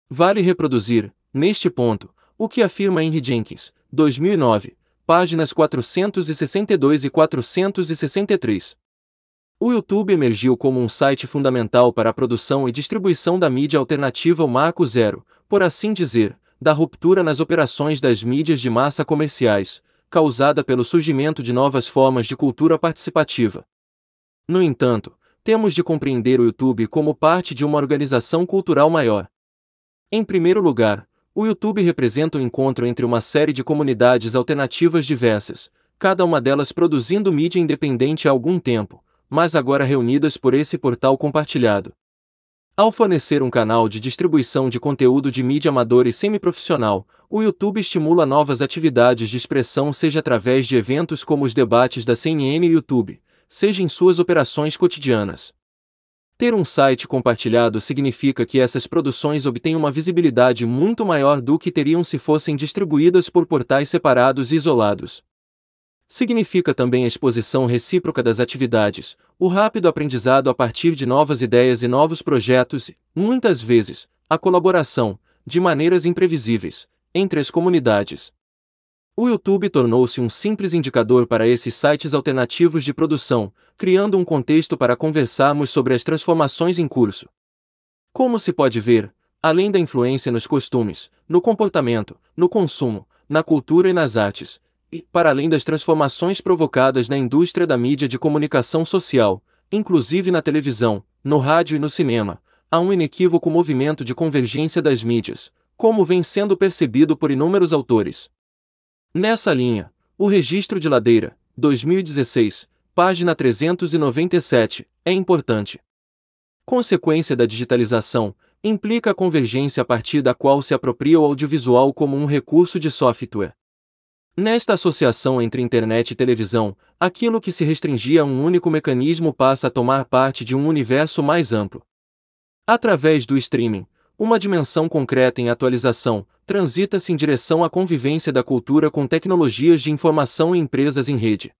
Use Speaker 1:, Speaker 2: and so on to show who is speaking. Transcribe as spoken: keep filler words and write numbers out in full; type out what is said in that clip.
Speaker 1: Vale reproduzir, neste ponto, o que afirma Henry Jenkins, dois mil e nove, páginas quatrocentos e sessenta e dois e quatrocentos e sessenta e três. O YouTube emergiu como um site fundamental para a produção e distribuição da mídia alternativa, o marco zero, por assim dizer, da ruptura nas operações das mídias de massa comerciais, causada pelo surgimento de novas formas de cultura participativa. No entanto, temos de compreender o YouTube como parte de uma organização cultural maior. Em primeiro lugar, o YouTube representa o encontro entre uma série de comunidades alternativas diversas, cada uma delas produzindo mídia independente há algum tempo, mas agora reunidas por esse portal compartilhado. Ao fornecer um canal de distribuição de conteúdo de mídia amador e semiprofissional, o YouTube estimula novas atividades de expressão, seja através de eventos como os debates da C N N e YouTube, seja em suas operações cotidianas. Ter um site compartilhado significa que essas produções obtêm uma visibilidade muito maior do que teriam se fossem distribuídas por portais separados e isolados. Significa também a exposição recíproca das atividades, o rápido aprendizado a partir de novas ideias e novos projetos e, muitas vezes, a colaboração, de maneiras imprevisíveis, entre as comunidades. O YouTube tornou-se um simples indicador para esses sites alternativos de produção, criando um contexto para conversarmos sobre as transformações em curso. Como se pode ver, além da influência nos costumes, no comportamento, no consumo, na cultura e nas artes, e, para além das transformações provocadas na indústria da mídia de comunicação social, inclusive na televisão, no rádio e no cinema, há um inequívoco movimento de convergência das mídias, como vem sendo percebido por inúmeros autores. Nessa linha, o Registro de Ladeira, dois mil e dezesseis, página trezentos e noventa e sete, é importante. Consequência da digitalização, implica a convergência a partir da qual se apropria o audiovisual como um recurso de software. Nesta associação entre internet e televisão, aquilo que se restringia a um único mecanismo passa a tomar parte de um universo mais amplo. Através do streaming, uma dimensão concreta em atualização, transita-se em direção à convivência da cultura com tecnologias de informação e empresas em rede.